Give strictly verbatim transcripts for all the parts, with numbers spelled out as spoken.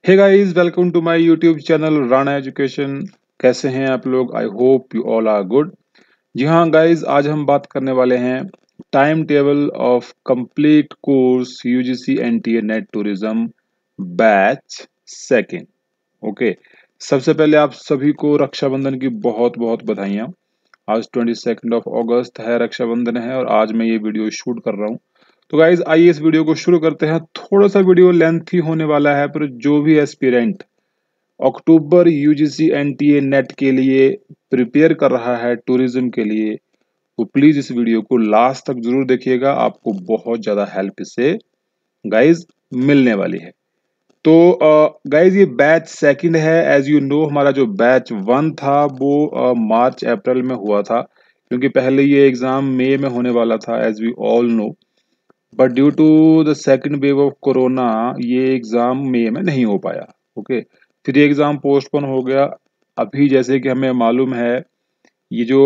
Hey guys, welcome to my YouTube channel Rana education. कैसे हैं आप लोग? I hope you all are good. जी हाँ गाइस, आज हम बात करने वाले हैं time table of complete course UGC NTA NET tourism batch second. Okay, सबसे पहले आप सभी को रक्षाबंधन की बहुत बहुत बधाइयाँ। आज ट्वेंटी सेकेंड ऑफ अगस्त है, रक्षाबंधन है और आज मैं ये वीडियो शूट कर रहा हूँ। तो गाइज आइए इस वीडियो को शुरू करते हैं। थोड़ा सा वीडियो लेंथी होने वाला है, पर जो भी aspirant October UGC NTA NET के लिए प्रिपेयर कर रहा है टूरिज्म के लिए, तो प्लीज इस वीडियो को लास्ट तक जरूर देखिएगा। आपको बहुत ज्यादा हेल्प इससे गाइज मिलने वाली है। तो गाइज ये बैच सेकंड है। एज यू नो, हमारा जो बैच वन था वो मार्च अप्रैल में हुआ था, क्योंकि पहले ये एग्जाम मई में होने वाला था as we all know. But due to the second wave of corona ये एग्जाम मई में नहीं हो पाया। ओके, फिर ये एग्जाम पोस्टपोन हो गया। अभी जैसे कि हमें मालूम है, ये जो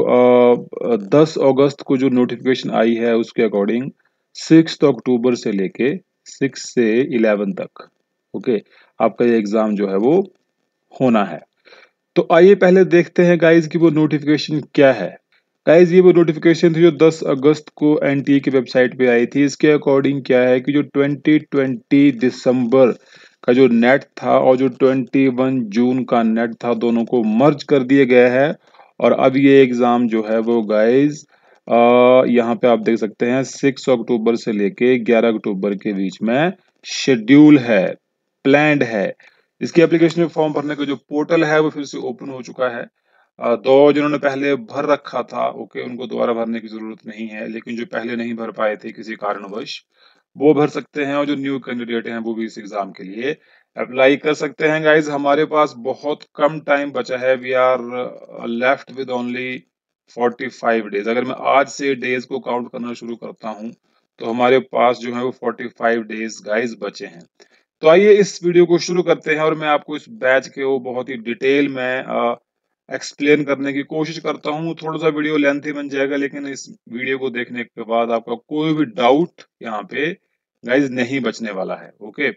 दस अगस्त को जो नोटिफिकेशन आई है उसके अकॉर्डिंग सिक्स अक्टूबर से लेके सिक्स से इलेवन तक ओके आपका ये एग्जाम जो है वो होना है। तो आइए पहले देखते हैं गाइज कि वो नोटिफिकेशन क्या है। गाइज ये वो नोटिफिकेशन थी जो दस अगस्त को एनटीए की वेबसाइट पे आई थी। इसके अकॉर्डिंग क्या है कि जो ट्वेंटी ट्वेंटी दिसंबर का जो नेट था और जो इक्कीस जून का नेट था, दोनों को मर्ज कर दिया गया है। और अब ये एग्जाम जो है वो गाइज यहाँ पे आप देख सकते हैं सिक्स अक्टूबर से लेके ग्यारह अक्टूबर के बीच में शेड्यूल है, प्लान्ड है। इसकी एप्लीकेशन में फॉर्म भरने का जो पोर्टल है वो फिर से ओपन हो चुका है। अ, दो जिन्होंने पहले भर रखा था, ओके, उनको दोबारा भरने की जरूरत नहीं है, लेकिन जो पहले नहीं भर पाए थे किसी कारणवश, वो भर सकते हैं। और जो न्यू कैंडिडेट हैं वो भी इस एग्जाम के लिए अप्लाई कर सकते हैं। गाइज हमारे पास बहुत कम टाइम बचा है। We are left with only forty five days. अगर मैं आज से डेज को काउंट करना शुरू करता हूँ तो हमारे पास जो है वो फोर्टी फाइव डेज गाइज बचे हैं। तो आइए इस वीडियो को शुरू करते हैं और मैं आपको इस बैच के वो बहुत ही डिटेल में एक्सप्लेन करने की कोशिश करता हूँ। थोड़ा सा वीडियो लेंथी बन जाएगा, लेकिन इस वीडियो को देखने के बाद आपका कोई भी डाउट यहाँ पे गाइज नहीं बचने वाला है। ओके,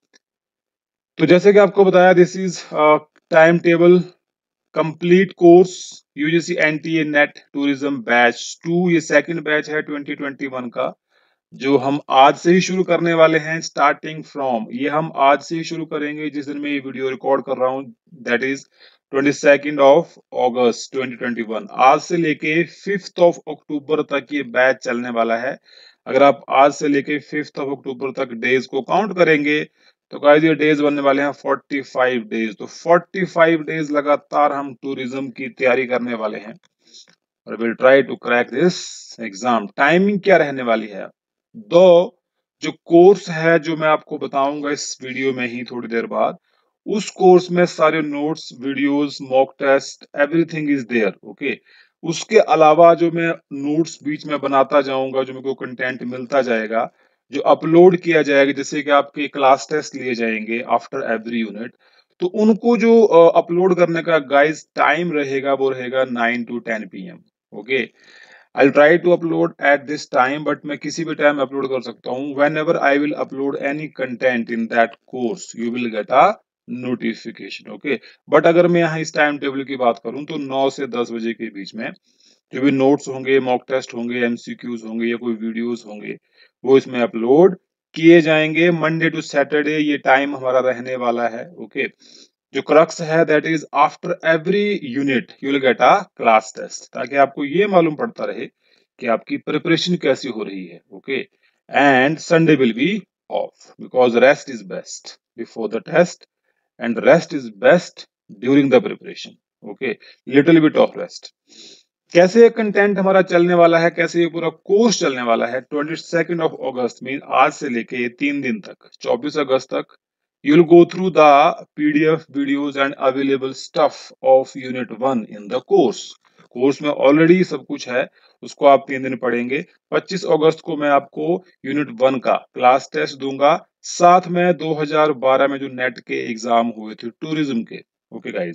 तो जैसे कि आपको बताया, this is time table complete course UGC NTA NET tourism batch two. ये सेकंड बैच है ट्वेंटी ट्वेंटी वन का, जो हम आज से ही शुरू करने वाले हैं। स्टार्टिंग फ्रॉम, ये हम आज से ही शुरू करेंगे जिस दिन मैं ये वीडियो रिकॉर्ड कर रहा हूँ, that is twenty second of August twenty twenty one. आज से लेके फिफ्थ ऑफ अक्टूबर तक ये बैच चलने वाला है। अगर आप आज से लेके फिफ्थ ऑफ अक्टूबर तक डेज को काउंट करेंगे तो गाइस ये डेज बनने वाले हैं फोर्टी फाइव डेज। तो फोर्टी फाइव डेज लगातार हम टूरिज्म की तैयारी करने वाले हैं और will try to crack this exam. Timing क्या रहने वाली है? दो जो कोर्स है जो मैं आपको बताऊंगा इस वीडियो में ही थोड़ी देर बाद, उस कोर्स में सारे notes, videos, mock test, everything is there. Okay, उसके अलावा जो मैं नोट्स बीच में बनाता जाऊंगा, जो मेरे को कंटेंट मिलता जाएगा, जो अपलोड किया जाएगा, जैसे कि आपके क्लास टेस्ट लिए जाएंगे आफ्टर एवरी यूनिट, तो उनको जो अपलोड करने का गाइस टाइम रहेगा वो रहेगा nine to ten P M. Okay, I'll try to upload at this time, but मैं किसी भी टाइम अपलोड कर सकता हूँ। Whenever I will upload any content in that course, you will get a notification. Okay, but अगर मैं यहाँ इस टाइम टेबल की बात करूँ तो नौ से दस बजे के बीच में जो भी नोट्स होंगे, मॉक टेस्ट होंगे, एमसीक्यूज होंगे या कोई वीडियोस होंगे, वो इसमें अपलोड किए जाएंगे। मंडे टू सैटरडे ये टाइम हमारा रहने वाला है। ओके, जो क्रक्स है that is after every unit you will get a class test, ताकि आपको ये मालूम पड़ता रहे कि आपकी प्रिपरेशन कैसी हो रही है। Okay, and Sunday will be off because rest is best before the test and rest is best during the preparation. Okay, little bit of rest. कैसे कंटेंट हमारा चलने वाला है, कैसे ये पूरा कोर्स चलने वाला है? Twenty second of August mean आज से लेके तीन दिन तक, चौबीस अगस्त तक, you will go through the P D F videos and available stuff of unit one in the course. Course में ऑलरेडी सब कुछ है, उसको आप तीन दिन पढ़ेंगे। पच्चीस अगस्त को मैं आपको यूनिट वन का क्लास टेस्ट दूंगा, साथ में दो हज़ार बारह में जो नेट के एग्जाम हुए थे टूरिज्म के। ओके गाइस,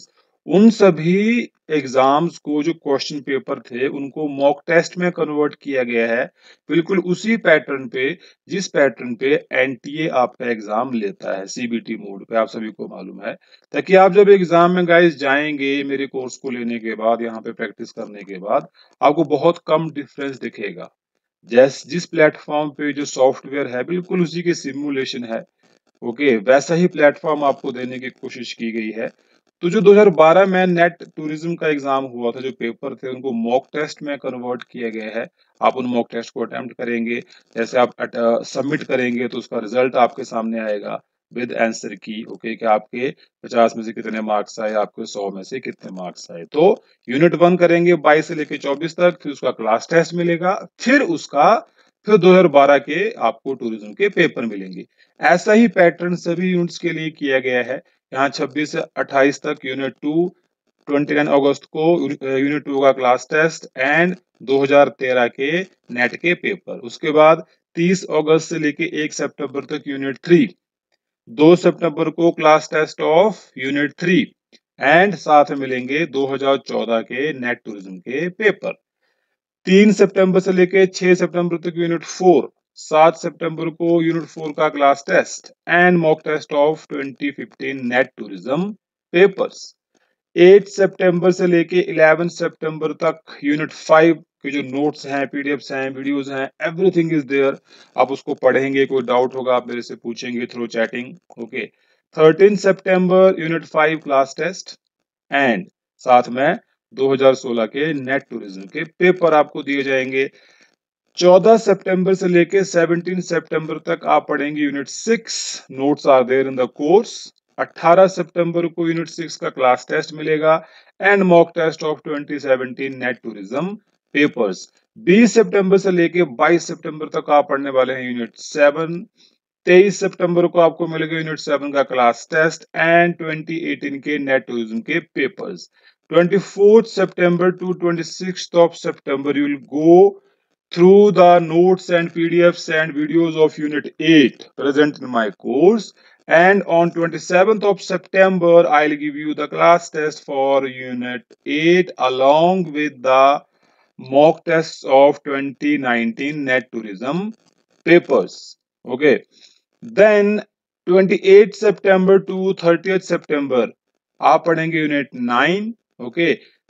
उन सभी एग्जाम्स को जो क्वेश्चन पेपर थे उनको मॉक टेस्ट में कन्वर्ट किया गया है, बिल्कुल उसी पैटर्न पे जिस पैटर्न पे एनटीए आपका एग्जाम लेता है सीबीटी मोड पे, आप सभी को मालूम है। ताकि आप जब एग्जाम में गाइस जाएंगे मेरे कोर्स को लेने के बाद, यहाँ पे प्रैक्टिस करने के बाद, आपको बहुत कम डिफरेंस दिखेगा। जैस जिस प्लेटफॉर्म पे जो सॉफ्टवेयर है बिल्कुल उसी की सिमुलेशन है, ओके, वैसा ही प्लेटफॉर्म आपको देने की कोशिश की गई है। तो जो दो हज़ार बारह में नेट टूरिज्म का एग्जाम हुआ था, जो पेपर थे उनको मॉक टेस्ट में कन्वर्ट किया गया है। आप उन मॉक टेस्ट को अटेम्प्ट करेंगे, जैसे आप सबमिट करेंगे तो उसका रिजल्ट आपके सामने आएगा विद आंसर की, ओके, कि आपके पचास में से कितने मार्क्स आए, आपके सौ में से कितने मार्क्स आए। तो यूनिट वन करेंगे बाईस से लेके चौबीस तक, फिर उसका क्लास टेस्ट मिलेगा, फिर उसका फिर दो हज़ार बारह के आपको टूरिज्म के पेपर मिलेंगे। ऐसा ही पैटर्न सभी यूनिट्स के लिए किया गया है। यहाँ छब्बीस से अट्ठाईस तक यूनिट टू, उनतीस अगस्त को यूनिट टू का क्लास टेस्ट एंड दो हज़ार तेरह के नेट के पेपर। उसके बाद तीस अगस्त से लेके एक सितंबर तक यूनिट थ्री, दो सितंबर को class test of unit three and साथ में मिलेंगे दो हज़ार चौदह के नेट टूरिज्म के पेपर। तीन सितंबर से लेके छह सितंबर तक यूनिट फोर, सात सितंबर को यूनिट फोर का class test and mock test of twenty fifteen NET tourism papers. आठ सितंबर से लेके ग्यारह सितंबर तक यूनिट फाइव के जो नोट्स हैं, पीडीएफ्स हैं, वीडियोस हैं, एवरीथिंग इज देयर। आप उसको पढ़ेंगे, कोई डाउट होगा आप मेरे से पूछेंगे थ्रू चैटिंग, ओके। तेरह सितंबर unit five class test and साथ में दो हज़ार सोलह के नेट टूरिज्म के पेपर आपको दिए जाएंगे। चौदह सितंबर से लेके सत्रह सितंबर तक आप पढ़ेंगे unit six, notes are there in the course. अठारह सितंबर को यूनिट सिक्स का क्लास टेस्ट मिलेगा and mock test of twenty seventeen NET tourism papers. बीस सितंबर से लेके बाईस सितंबर तक आप पढ़ने वाले हैं यूनिट सेवन। तेईस सितंबर को आपको मिलेगा यूनिट सेवन का class test and twenty eighteen के नेट टूरिज्म के पेपर्स। चौबीस सितंबर टू छब्बीस of September you will go through the notes and P D Fs and videos of unit eight present in my course, and on twenty-seventh of September I'll give you the class test for unit eight along with the mock tests of twenty nineteen net tourism papers, okay। Then twenty-eighth September to thirtieth September आप पढ़ेंगे unit nine, okay.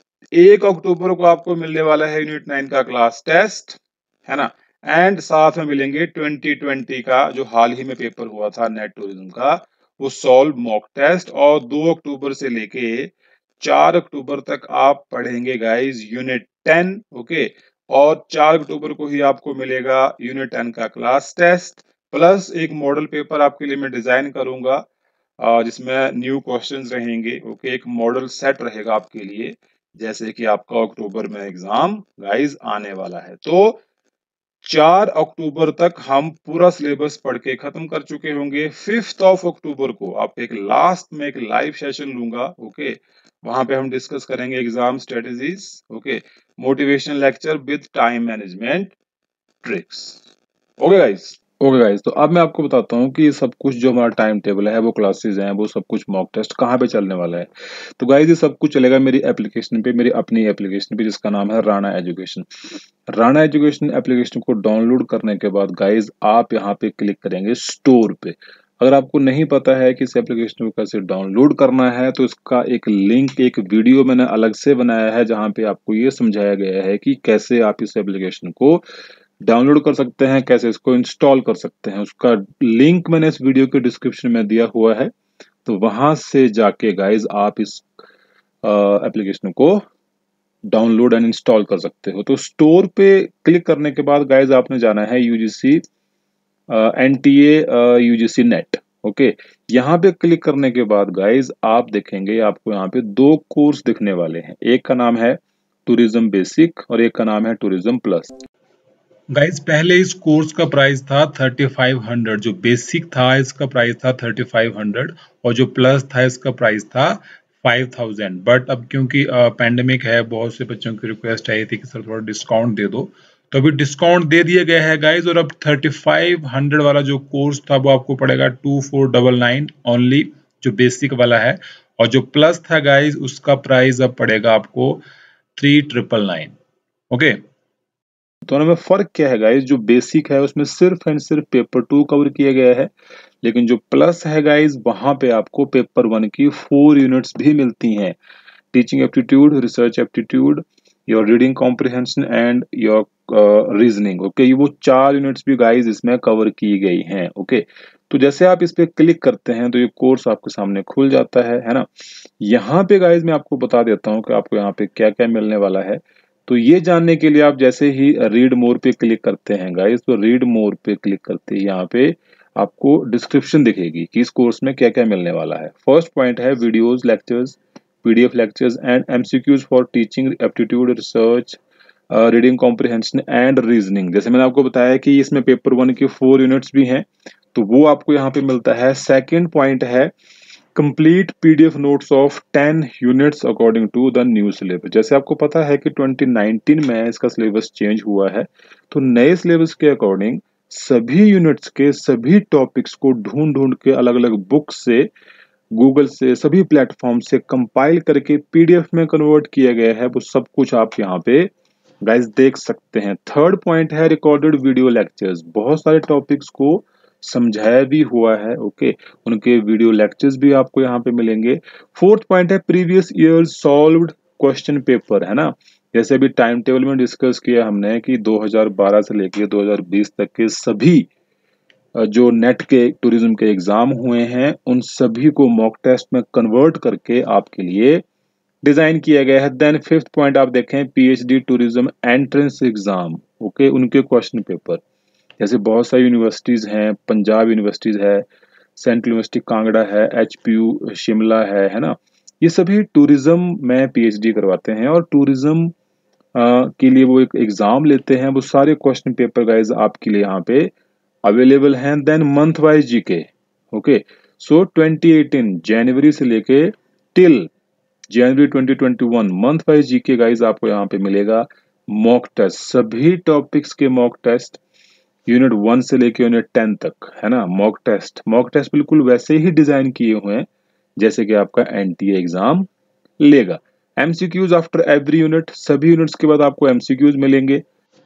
एक अक्टूबर को आपको मिलने वाला है unit nine का class test, है ना, एंड साथ में मिलेंगे ट्वेंटी ट्वेंटी का जो हाल ही में पेपर हुआ था नेट टूरिज्म का, वो सॉल्व मॉक टेस्ट। और दो अक्टूबर से लेके चार अक्टूबर तक आप पढ़ेंगे गाइस यूनिट टेन, ओके। और चार अक्टूबर को ही आपको मिलेगा यूनिट टेन का क्लास टेस्ट, प्लस एक मॉडल पेपर आपके लिए मैं डिजाइन करूंगा जिसमें न्यू क्वेश्चंस रहेंगे, ओके। एक मॉडल सेट रहेगा आपके लिए, जैसे कि आपका अक्टूबर में एग्जाम गाइस आने वाला है। तो चार अक्टूबर तक हम पूरा सिलेबस पढ़ के खत्म कर चुके होंगे। फिफ्थ ऑफ अक्टूबर को आप एक लास्ट में एक लाइव सेशन लूंगा, ओके। वहां पे हम डिस्कस करेंगे exam strategies, okay, motivational lecture with time management tricks, okay guys. Okay guys, तो अब मैं आपको बताता हूँ कि सब कुछ जो हमारा टाइम टेबल है, वो क्लासेस हैं, वो सब कुछ मॉक टेस्ट कहाँ पे चलने वाला है। तो गाइस ये सब कुछ चलेगा मेरी एप्लीकेशन पे, मेरी अपनी एप्लीकेशन पे, जिसका नाम है Rana education. Rana education application को डाउनलोड करने के बाद गाइस आप यहाँ पे क्लिक करेंगे स्टोर पे। अगर आपको नहीं पता है कि इस एप्लीकेशन को कैसे डाउनलोड करना है, तो इसका एक लिंक, एक वीडियो मैंने अलग से बनाया है जहाँ पे आपको ये समझाया गया है कि कैसे आप इस एप्लीकेशन को डाउनलोड कर सकते हैं, कैसे इसको इंस्टॉल कर सकते हैं। उसका लिंक मैंने इस वीडियो के डिस्क्रिप्शन में दिया हुआ है, तो वहां से जाके गाइज आप इस एप्लीकेशन को डाउनलोड एंड इंस्टॉल कर सकते हो। तो स्टोर पे क्लिक करने के बाद गाइज आपने जाना है UGC NTA UGC net, okay. यहाँ पे क्लिक करने के बाद गाइज आप देखेंगे आपको यहाँ पे दो कोर्स दिखने वाले हैं, एक का नाम है टूरिज्म बेसिक और एक का नाम है टूरिज्म प्लस। गाइज पहले इस कोर्स का प्राइस था थर्टी फाइव हंड्रेड, जो बेसिक था इसका प्राइस था थर्टी फाइव हंड्रेड और जो प्लस था इसका प्राइस था फाइव थाउजेंड। बट अब क्योंकि पैंडेमिक है, बहुत से बच्चों की रिक्वेस्ट आई थी कि सर थोड़ा डिस्काउंट दे दो, तो अभी डिस्काउंट दे दिया गया है गाइज। और अब थर्टी फाइव हंड्रेड वाला जो कोर्स था वो आपको पड़ेगा two four double nine only, जो बेसिक वाला है। और जो प्लस था गाइज उसका प्राइस अब पड़ेगा आपको थ्री ट्रिपल नाइन। ओके, दोनों में फर्क क्या है गाइज? जो बेसिक है उसमें सिर्फ एंड सिर्फ पेपर टू कवर किया गया है, लेकिन जो प्लस है गाइज वहां पे आपको पेपर वन की फोर यूनिट्स भी मिलती हैं। Teaching aptitude, research aptitude, your reading comprehension and your reasoning. Okay, ये वो चार यूनिट्स भी गाइज इसमें कवर की गई हैं। Okay okay? तो जैसे आप इस पे क्लिक करते हैं तो ये कोर्स आपके सामने खुल जाता है है ना। यहाँ पे गाइज मैं आपको बता देता हूँ कि आपको यहाँ पे क्या क्या मिलने वाला है। तो ये जानने के लिए आप जैसे ही रीड मोर पे क्लिक करते हैं गाइज, तो रीड मोर पे क्लिक करते ही यहाँ पे आपको डिस्क्रिप्शन दिखेगी कि इस कोर्स में क्या क्या मिलने वाला है। फर्स्ट पॉइंट है videos, lectures, PDF lectures and MCQs for teaching aptitude, research, reading comprehension and reasoning. जैसे मैंने आपको बताया कि इसमें पेपर वन की फोर यूनिट्स भी हैं, तो वो आपको यहाँ पे मिलता है। सेकंड पॉइंट है complete PDF notes of ten units according to the new syllabus. जैसे आपको पता है कि ट्वेंटी नाइनटीन में इसका सिलेबस चेंज हुआ है, तो नए सिलेबस के अकॉर्डिंग सभी यूनिट्स के सभी टॉपिक्स को ढूंढ ढूंढ के अलग अलग बुक्स से, गूगल से, सभी प्लेटफॉर्म से कंपाइल करके पीडीएफ में कन्वर्ट किया गया है। वो सब कुछ आप यहाँ पे गाइस देख सकते हैं। थर्ड पॉइंट है रिकॉर्डेड वीडियो लेक्चर्स। बहुत सारे टॉपिक्स को समझाया भी हुआ है। ओके, उनके वीडियो लेक्चर्स भी आपको यहाँ पे मिलेंगे। फोर्थ पॉइंट है previous year solved question paper, है ना। जैसे अभी टाइम टेबल में डिस्कस किया हमने कि दो हज़ार बारह से लेकर दो हज़ार बीस तक के सभी जो नेट के टूरिज्म के एग्जाम हुए हैं उन सभी को मॉक टेस्ट में कन्वर्ट करके आपके लिए डिजाइन किया गया है। देन फिफ्थ पॉइंट आप देखें PhD tourism entrance exam. Okay, उनके क्वेश्चन पेपर, जैसे बहुत सारी यूनिवर्सिटीज हैं, पंजाब यूनिवर्सिटीज है, सेंट्रल यूनिवर्सिटी कांगड़ा है, एचपीयू शिमला है है ना। ये सभी टूरिज्म में पीएचडी करवाते हैं और टूरिज्म के लिए वो एक एग्जाम लेते हैं। वो सारे क्वेश्चन पेपर गाइज आपके लिए यहाँ पे अवेलेबल हैं। Then month wise GK. Okay, so twenty eighteen January से लेके till January twenty twenty one month wise GK guys आपको यहाँ पे मिलेगा। मॉक टेस्ट, सभी टॉपिक्स के मॉक टेस्ट यूनिट वन से लेके यूनिट टेन तक, है ना। मॉक टेस्ट मॉक टेस्ट बिल्कुल वैसे ही डिजाइन किए हुए हैं जैसे कि आपका एनटीए एग्जाम लेगा। एमसीक्यूज आफ्टर एवरी यूनिट, सभी यूनिट्स के बाद आपको एमसीक्यूज मिलेंगे।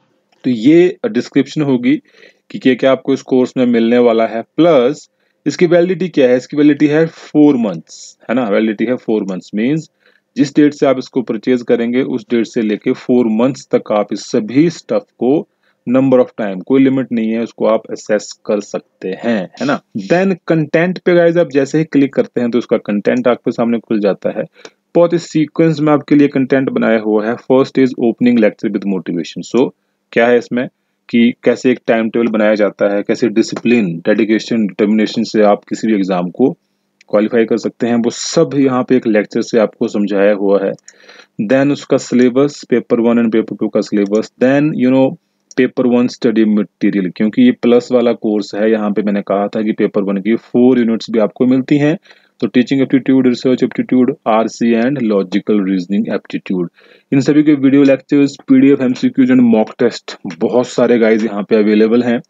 तो ये डिस्क्रिप्शन होगी कि क्या क्या आपको इस कोर्स में मिलने वाला है। प्लस इसकी वैलिडिटी क्या है? इसकी वैलिडिटी है फोर मंथ्स, है ना। वैलिडिटी है फोर मंथ्स मींस जिस डेट से आप इसको परचेज करेंगे उस डेट से लेके फोर मंथ्स तक आप इस सभी स्टफ को, नंबर ऑफ टाइम कोई लिमिट नहीं है, उसको आप एसेस कर सकते हैं, है ना। देन कंटेंट पे गाइज आप जैसे ही क्लिक करते हैं तो उसका कंटेंट आपके सामने खुल जाता है। बहुत इस सीक्वेंस में आपके लिए कंटेंट बनाया हुआ है। First is opening lecture with motivation. So क्या है इसमें कि कैसे एक टाइम टेबल बनाया जाता है, कैसे डिसिप्लिन, डेडिकेशन, डिटर्मिनेशन से आप किसी भी एग्जाम को क्वालिफाई कर सकते हैं, वो सब यहाँ पे एक लेक्चर से आपको समझाया हुआ है। देन उसका syllabus, paper one and paper two का syllabus. Then you know paper one study material, क्योंकि ये प्लस वाला कोर्स है, यहाँ पे मैंने कहा था कि पेपर वन की फोर यूनिट्स भी आपको मिलती हैं। तो teaching aptitude, research aptitude, RC and logical reasoning aptitude, इन सभी के video lectures, PDF, MCQs and mock test बहुत सारे गाइज यहाँ पे अवेलेबल हैं।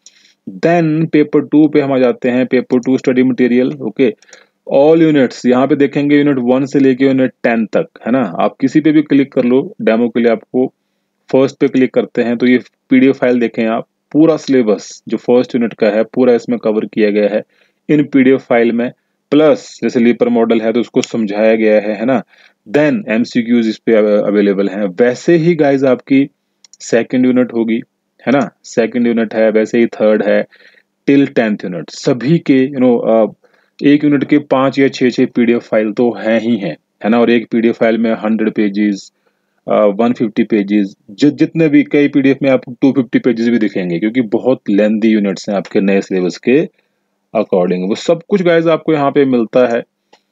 देन पेपर टू पे हम आ जाते हैं। Paper two study material. Okay, all units यहाँ पे देखेंगे यूनिट वन से लेके यूनिट टेन तक, है ना। आप किसी पे भी क्लिक कर लो डेमो के लिए। आपको फर्स्ट पे क्लिक करते हैं तो ये पीडीएफ फाइल देखें आप, पूरा सिलेबस जो फर्स्ट यूनिट का है पूरा इसमें कवर किया गया है इन पीडीएफ फाइल में। प्लस जैसे लीपर मॉडल है तो उसको समझाया गया है है ना। देन एमसीक्यूज इस पे अवेलेबल हैं। वैसे ही गाइज आपकी सेकंड यूनिट होगी, है ना। सेकंड यूनिट है, वैसे ही थर्ड है टिल टेंथ यूनिट। सभी के यू नो एक यूनिट के पांच या छह छह पीडीएफ फाइल तो हैं ही हैं, है ना। और एक पीडीएफ फाइल में hundred pages, one fifty pages, जि, जितने भी, कई पीडीएफ में आपको टू फिफ्टी पेजेस भी दिखेंगे क्योंकि बहुत लेंथी यूनिट्स हैं आपके नए सिलेबस के अकॉर्डिंग। वो सब कुछ गाइज आपको यहाँ पे मिलता है।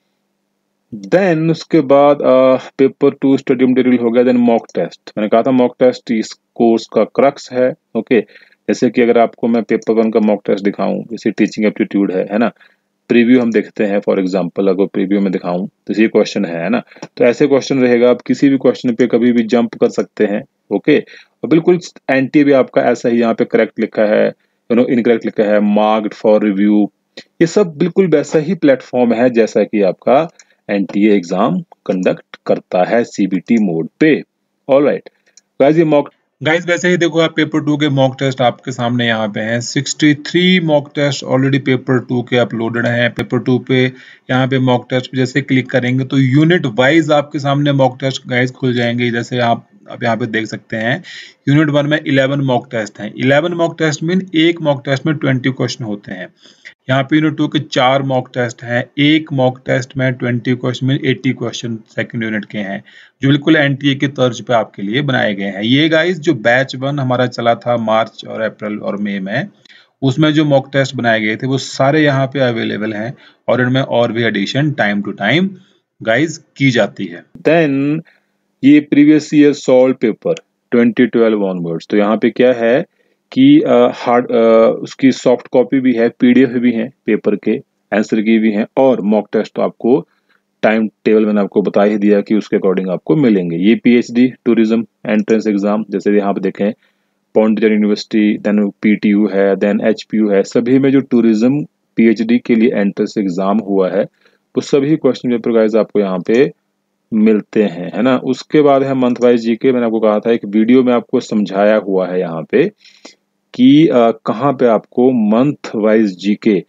देन उसके बाद पेपर टू स्टडी मटेरियल हो गया। देन मॉक टेस्ट, मैंने कहा था मॉक टेस्ट इस कोर्स का क्रक्स है। ओके, जैसे कि अगर आपको मैं पेपर वन का मॉक टेस्ट दिखाऊं, जैसे टीचिंग एप्टीट्यूड है है ना, प्रीव्यू हम देखते हैं। फॉर एग्जांपल अगर प्रीव्यू में दिखाऊं तो ये क्वेश्चन है है ना, तो ऐसे क्वेश्चन रहेगा, आप किसी भी क्वेश्चन पे कभी भी जंप कर सकते हैं। ओके, और बिल्कुल एंटी भी आपका ऐसा ही यहाँ पे करेक्ट लिखा है, यू नो इनकरेक्ट लिखा है, मार्क्ड फॉर रिव्यू। ये सब बिल्कुल वैसा ही प्लेटफॉर्म है जैसा कि आपका एनटीए एग्जाम कंडक्ट करता है सीबीटी मोड पे। ऑलराइट गाइस, ये मॉक गाइस वैसे ही देखो आप पेपर टू के मॉक टेस्ट आपके सामने यहाँ पे हैं। तिरसठ mock test already paper two के अपलोडेड हैं। पेपर टू पे यहाँ पे मॉक टेस्ट पे जैसे क्लिक करेंगे तो यूनिट वाइज आपके सामने मॉक टेस्ट गाइस खुल जाएंगे। जैसे आप आप यहाँ पे देख सकते हैं यूनिट वन में इलेवन मॉक टेस्ट हैं। इलेवन मॉक टेस्ट मीन एक मॉक टेस्ट में ट्वेंटी क्वेश्चन होते हैं। यहाँ पे यूनिट टू के चार मॉक टेस्ट हैं। एक मॉक टेस्ट में ट्वेंटी क्वेश्चन में अस्सी क्वेश्चन सेकंड यूनिट के हैं, जो बिल्कुल एनटीए के तर्ज पे आपके लिए बनाए गए हैं। ये गाइस जो बैच वन हमारा चला था मार्च और अप्रैल और मई में, उसमें जो मॉक टेस्ट बनाए गए थे वो सारे यहाँ पे अवेलेबल हैं और इनमें और भी addition time to time guys की जाती है। देन ये previous year solve paper twenty twelve onwards, तो यहाँ पे क्या है कि हार्ड उसकी सॉफ्ट कॉपी भी है, पीडीएफ भी है, पेपर के आंसर की भी है और मॉक टेस्ट तो आपको टाइम टेबल मैंने आपको बता ही दिया कि उसके अकॉर्डिंग आपको मिलेंगे। ये पीएचडी टूरिज्म एंट्रेंस एग्जाम जैसे यहाँ पे देखें पौंडीचेरी यूनिवर्सिटी, देन पीटीयू है, देन एचपीयू है, सभी में जो टूरिज्म पीएचडी के लिए एंट्रेंस एग्जाम हुआ है वो सभी क्वेश्चन पेपर गाइस आपको यहाँ पे मिलते हैं, है ना। उसके बाद है मंथ वाइज जीके। मैंने आपको कहा था एक वीडियो में आपको समझाया हुआ है यहाँ पे कि कहाँ पे आपको month wise GK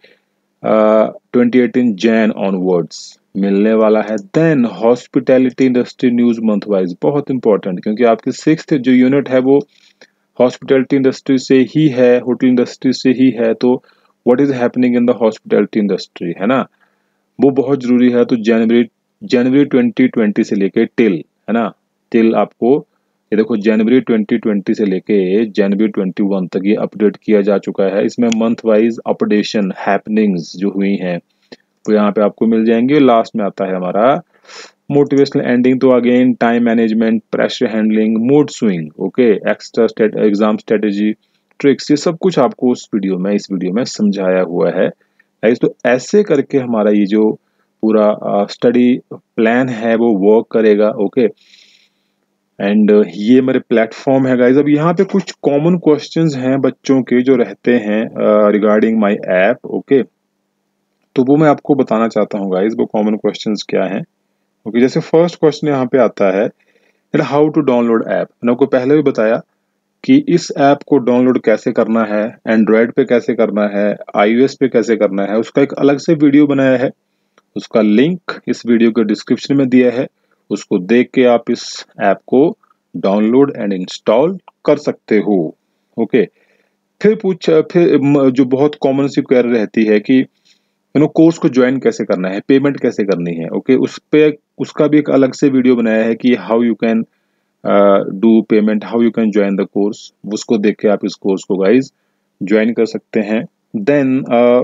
twenty eighteen Jan onwards मिलने वाला है। Then hospitality industry news month wise, बहुत इंपॉर्टेंट क्योंकि आपकी सिक्स्थ जो यूनिट है वो हॉस्पिटैलिटी इंडस्ट्री से ही है, होटल इंडस्ट्री से ही है। तो what is happening in the hospitality industry, है ना, वो बहुत जरूरी है। तो जनवरी जनवरी ट्वेंटी ट्वेंटी से लेके टिल, है ना, टिल आपको ये देखो जनवरी ट्वेंटी ट्वेंटी से लेके जनवरी ट्वेंटी वन तक ये अपडेट किया जा चुका है। इसमें मंथ वाइज अपडेशन हैपनिंग्स जो हुई हैं वो यहाँ पे आपको मिल जाएंगे। लास्ट में आता है हमारा मोटिवेशनल एंडिंग, तो again time management, pressure handling, mood swing, okay, extra exam strategy, tricks, ये सब कुछ आपको उस वीडियो में इस वीडियो में समझाया हुआ है। तो ऐसे करके हमारा ये जो पूरा स्टडी प्लान है वो वर्क करेगा, ओके। एंड ये मेरे प्लेटफॉर्म है गाइज। अब यहाँ पे कुछ कॉमन क्वेश्चंस हैं बच्चों के जो रहते हैं रिगार्डिंग माय ऐप, ओके, तो वो मैं आपको बताना चाहता हूँ गाइज वो कॉमन क्वेश्चंस क्या हैं, ओके। जैसे फर्स्ट क्वेश्चन यहाँ पे आता है हाउ टू डाउनलोड ऐप। मैंने आपको पहले भी बताया कि इस ऐप को डाउनलोड कैसे करना है, एंड्रॉयड पे कैसे करना है, आईओएस पे कैसे करना है, उसका एक अलग से वीडियो बनाया है। उसका लिंक इस वीडियो के डिस्क्रिप्शन में दिया है, उसको देख के आप इस ऐप को डाउनलोड एंड इंस्टॉल कर सकते हो, ओके। फिर पूछ फिर जो बहुत कॉमन सी क्वेरी रहती है कि यू नो कोर्स को ज्वाइन कैसे करना है, पेमेंट कैसे करनी है, ओके। उस पे उसका भी एक अलग से वीडियो बनाया है कि how you can do payment, how you can join the course. उसको देख के आप इस कोर्स को गाइज ज्वाइन कर सकते हैं। देन uh,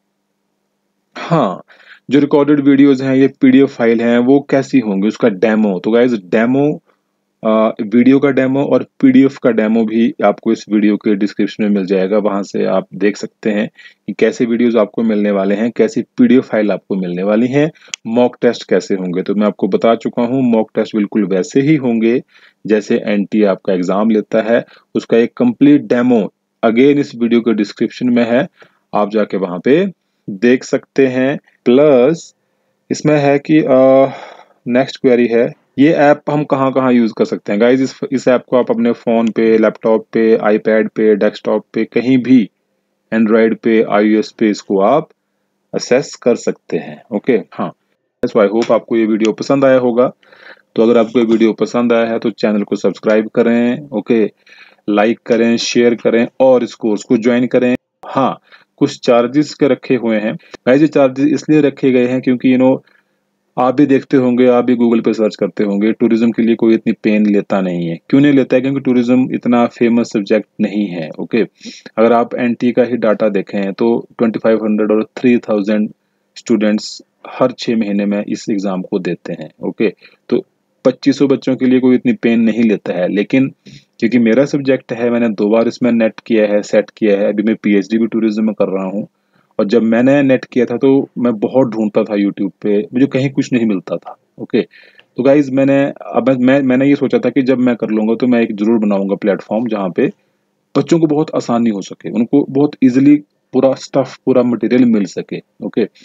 हाँ, जो रिकॉर्डेड वीडियोस हैं, ये पीडीएफ फाइल हैं, वो कैसी होंगी, उसका डेमो। तो गाइज डेमो, वीडियो का डेमो और पीडीएफ का डेमो भी आपको इस वीडियो के डिस्क्रिप्शन में मिल जाएगा। वहां से आप देख सकते हैं कि कैसे वीडियोस आपको मिलने वाले हैं, कैसी पीडीएफ फाइल आपको मिलने वाली हैं, मॉक टेस्ट कैसे होंगे। तो मैं आपको बता चुका हूँ मॉक टेस्ट बिल्कुल वैसे ही होंगे जैसे एनटीए आपका एग्जाम लेता है। उसका एक कंप्लीट डेमो अगेन इस वीडियो के डिस्क्रिप्शन में है, आप जाके वहां पे देख सकते हैं। प्लस इसमें है कि नेक्स्ट क्वेरी है ये ऐप हम कहाँ कहाँ यूज कर सकते हैं गाइज। इस इस ऐप को आप अपने फोन पे, लैपटॉप पे, आईपैड पे, डेस्कटॉप पे, कहीं भी, एंड्रॉयड पे, आईओएस पे इसको आप असेस कर सकते हैं, ओके। हाँ, सो आई होप आपको ये वीडियो पसंद आया होगा। तो अगर आपको ये वीडियो पसंद आया है तो चैनल को सब्सक्राइब करें, ओके, लाइक करें, शेयर करें और इस कोर्स को ज्वाइन करें। हाँ, कुछ चार्जेस के रखे हुए हैं गाइस। ये चार्जेस इसलिए रखे गए हैं क्योंकि यू नो आप भी देखते होंगे, आप भी गूगल पे सर्च करते होंगे, टूरिज्म के लिए कोई इतनी पेन लेता नहीं है। क्यों नहीं लेता है? क्योंकि टूरिज्म इतना फेमस सब्जेक्ट नहीं है, ओके। अगर आप एनटी का ही डाटा देखें तो ट्वेंटी फाइव हंड्रेड और थ्री थाउजेंड स्टूडेंट्स हर छः महीने में इस एग्जाम को देते हैं, ओके। तो पच्चीस सौ बच्चों के लिए कोई इतनी पेन नहीं लेता है। लेकिन क्योंकि मेरा सब्जेक्ट है, मैंने दो बार इसमें नेट किया है, सेट किया है, अभी मैं पीएचडी भी टूरिज्म में कर रहा हूँ। और जब मैंने नेट किया था तो मैं बहुत ढूंढता था यूट्यूब पे, मुझे कहीं कुछ नहीं मिलता था, ओके। तो गाइज मैंने अब मैं मैंने ये सोचा था कि जब मैं कर लूँगा तो मैं एक जरूर बनाऊंगा प्लेटफॉर्म जहाँ पे बच्चों को बहुत आसानी हो सके, उनको बहुत ईजिली पूरा स्टफ, पूरा मटेरियल मिल सके, ओके।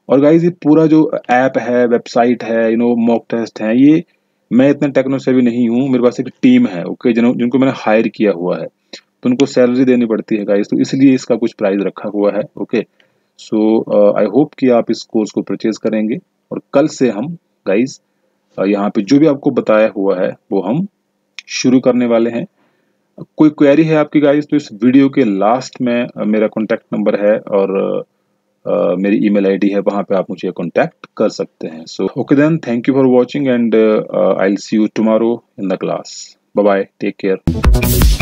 और गाइज ये पूरा जो ऐप है, वेबसाइट है, यू नो मॉक टेस्ट है, ये मैं इतना टेक्नो सेवी नहीं हूँ, मेरे पास एक टीम है, ओके, जिन जिनको मैंने हायर किया हुआ है, तो उनको सैलरी देनी पड़ती है गाइज, तो इसलिए इसका कुछ प्राइस रखा हुआ है। ओके, सो आई होप कि आप इस कोर्स को परचेज करेंगे और कल से हम गाइज uh, यहाँ पे जो भी आपको बताया हुआ है वो हम शुरू करने वाले हैं। कोई क्वेरी है आपकी गाइज तो इस वीडियो के लास्ट में uh, मेरा कॉन्टैक्ट नंबर है और uh, मेरी ईमेल आईडी है, वहां पे आप मुझे कॉन्टैक्ट कर सकते हैं। So okay then, thank you for watching and I will see you tomorrow in the class. Bye bye, take care.